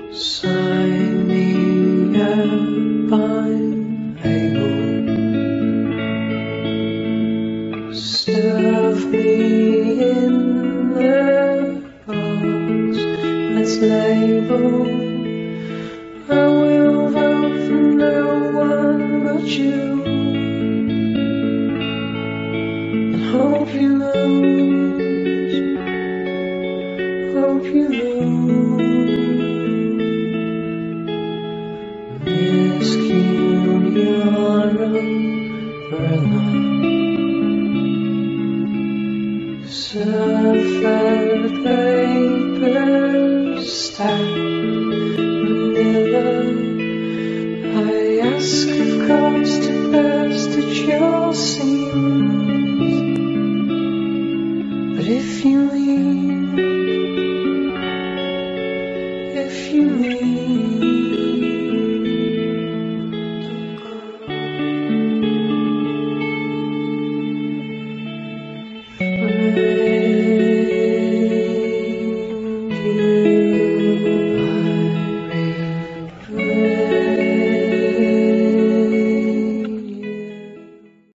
Sign me up, I'm able. Stuff me in the box that's labeled. I will vote for no one but you, and hope you lose, hope you lose. Rescue your umbrella, surfer paper stack, manila. I ask of course to burst at your seams, but if you leave,